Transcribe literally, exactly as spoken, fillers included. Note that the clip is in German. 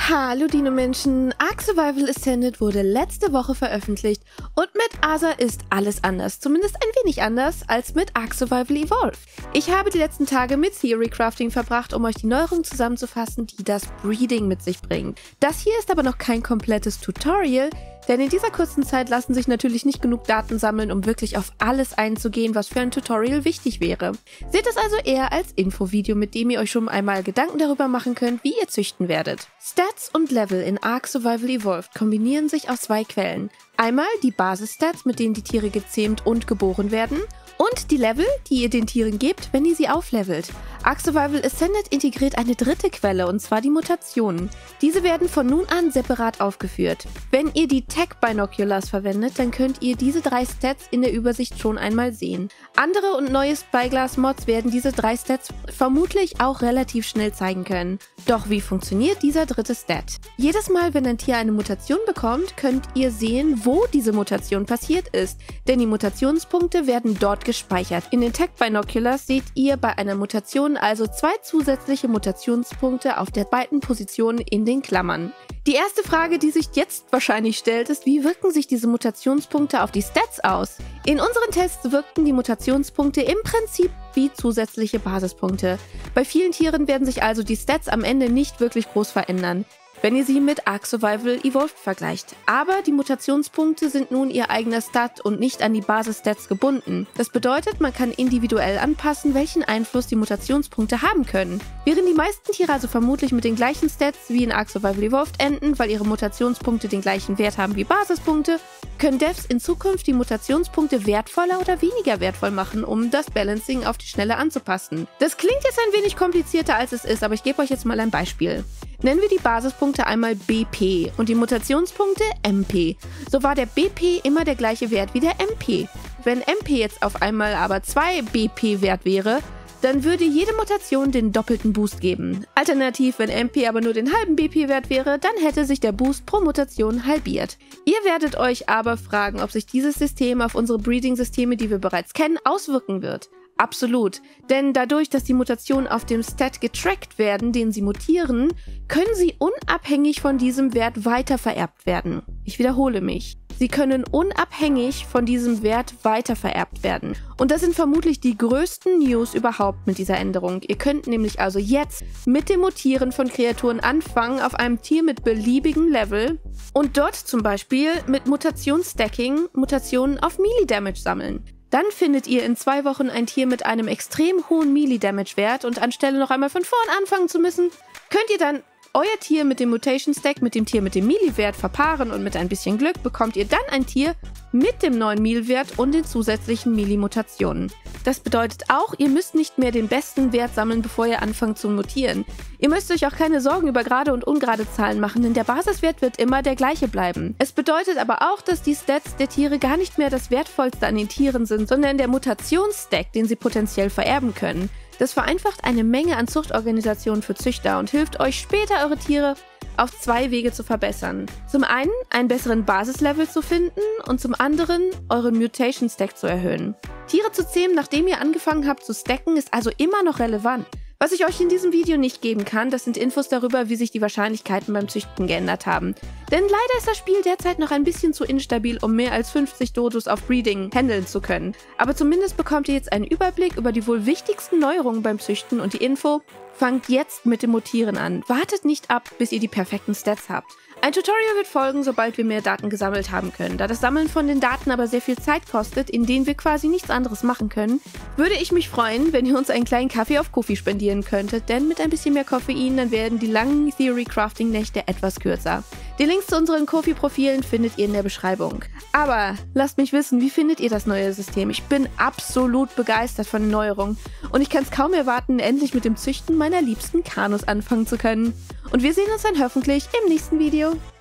Hallo Dino-Menschen, Ark Survival Ascended wurde letzte Woche veröffentlicht und mit Aza ist alles anders, zumindest ein wenig anders als mit Ark Survival Evolved. Ich habe die letzten Tage mit Theory Crafting verbracht, um euch die Neuerungen zusammenzufassen, die das Breeding mit sich bringt. Das hier ist aber noch kein komplettes Tutorial, denn in dieser kurzen Zeit lassen sich natürlich nicht genug Daten sammeln, um wirklich auf alles einzugehen, was für ein Tutorial wichtig wäre. Seht es also eher als Infovideo, mit dem ihr euch schon einmal Gedanken darüber machen könnt, wie ihr züchten werdet. Stats und Level in Ark Survival Evolved kombinieren sich aus zwei Quellen. Einmal die Basis-Stats, mit denen die Tiere gezähmt und geboren werden, und die Level, die ihr den Tieren gebt, wenn ihr sie auflevelt. Ark Survival Ascended integriert eine dritte Quelle, und zwar die Mutationen. Diese werden von nun an separat aufgeführt. Wenn ihr die Tech Binoculars verwendet, dann könnt ihr diese drei Stats in der Übersicht schon einmal sehen. Andere und neue Spyglass-Mods werden diese drei Stats vermutlich auch relativ schnell zeigen können. Doch wie funktioniert dieser dritte Stat? Jedes Mal, wenn ein Tier eine Mutation bekommt, könnt ihr sehen, wo diese Mutation passiert ist, denn die Mutationspunkte werden dort gespeichert. In den Tech Binoculars seht ihr bei einer Mutation also zwei zusätzliche Mutationspunkte auf der zweiten Position in den Klammern. Die erste Frage, die sich jetzt wahrscheinlich stellt, ist, wie wirken sich diese Mutationspunkte auf die Stats aus? In unseren Tests wirkten die Mutationspunkte im Prinzip wie zusätzliche Basispunkte. Bei vielen Tieren werden sich also die Stats am Ende nicht wirklich groß verändern, wenn ihr sie mit Ark Survival Evolved vergleicht. Aber die Mutationspunkte sind nun ihr eigener Stat und nicht an die Basis-Stats gebunden. Das bedeutet, man kann individuell anpassen, welchen Einfluss die Mutationspunkte haben können. Während die meisten Tiere also vermutlich mit den gleichen Stats wie in Ark Survival Evolved enden, weil ihre Mutationspunkte den gleichen Wert haben wie Basispunkte, können Devs in Zukunft die Mutationspunkte wertvoller oder weniger wertvoll machen, um das Balancing auf die Schnelle anzupassen. Das klingt jetzt ein wenig komplizierter als es ist, aber ich gebe euch jetzt mal ein Beispiel. Nennen wir die Basispunkte einmal B P und die Mutationspunkte M P. So war der B P immer der gleiche Wert wie der M P. Wenn M P jetzt auf einmal aber zwei B P Wert wäre, dann würde jede Mutation den doppelten Boost geben. Alternativ, wenn M P aber nur den halben B P Wert wäre, dann hätte sich der Boost pro Mutation halbiert. Ihr werdet euch aber fragen, ob sich dieses System auf unsere Breeding-Systeme, die wir bereits kennen, auswirken wird. Absolut, denn dadurch, dass die Mutationen auf dem Stat getrackt werden, den sie mutieren, können sie unabhängig von diesem Wert weiter vererbt werden. Ich wiederhole mich. Sie können unabhängig von diesem Wert weiter vererbt werden. Und das sind vermutlich die größten News überhaupt mit dieser Änderung. Ihr könnt nämlich also jetzt mit dem Mutieren von Kreaturen anfangen auf einem Tier mit beliebigem Level und dort zum Beispiel mit Mutationsstacking Mutationen auf Melee-Damage sammeln. Dann findet ihr in zwei Wochen ein Tier mit einem extrem hohen Melee-Damage-Wert und anstelle noch einmal von vorn anfangen zu müssen, könnt ihr dann euer Tier mit dem Mutation-Stack mit dem Tier mit dem Melee-Wert verpaaren und mit ein bisschen Glück bekommt ihr dann ein Tier mit dem neuen Melee-Wert und den zusätzlichen Melee-Mutationen. Das bedeutet auch, ihr müsst nicht mehr den besten Wert sammeln, bevor ihr anfangt zu mutieren. Ihr müsst euch auch keine Sorgen über gerade und ungerade Zahlen machen, denn der Basiswert wird immer der gleiche bleiben. Es bedeutet aber auch, dass die Stats der Tiere gar nicht mehr das Wertvollste an den Tieren sind, sondern der Mutationsstack, den sie potenziell vererben können. Das vereinfacht eine Menge an Zuchtorganisationen für Züchter und hilft euch später, eure Tiere auf zwei Wege zu verbessern. Zum einen einen besseren Basislevel zu finden und zum anderen euren Mutation Stack zu erhöhen. Tiere zu zähmen, nachdem ihr angefangen habt zu stacken, ist also immer noch relevant. Was ich euch in diesem Video nicht geben kann, das sind Infos darüber, wie sich die Wahrscheinlichkeiten beim Züchten geändert haben. Denn leider ist das Spiel derzeit noch ein bisschen zu instabil, um mehr als fünfzig Dodos auf Breeding handeln zu können. Aber zumindest bekommt ihr jetzt einen Überblick über die wohl wichtigsten Neuerungen beim Züchten und die Info: fangt jetzt mit dem Mutieren an. Wartet nicht ab, bis ihr die perfekten Stats habt. Ein Tutorial wird folgen, sobald wir mehr Daten gesammelt haben können. Da das Sammeln von den Daten aber sehr viel Zeit kostet, in denen wir quasi nichts anderes machen können, würde ich mich freuen, wenn ihr uns einen kleinen Kaffee auf Ko-fi spendieren könntet, denn mit ein bisschen mehr Koffein, dann werden die langen Theory-Crafting-Nächte etwas kürzer. Die Links zu unseren Ko-fi-Profilen findet ihr in der Beschreibung. Aber lasst mich wissen, wie findet ihr das neue System? Ich bin absolut begeistert von den Neuerungen und ich kann es kaum erwarten, endlich mit dem Züchten meiner liebsten Kanus anfangen zu können. Und wir sehen uns dann hoffentlich im nächsten Video.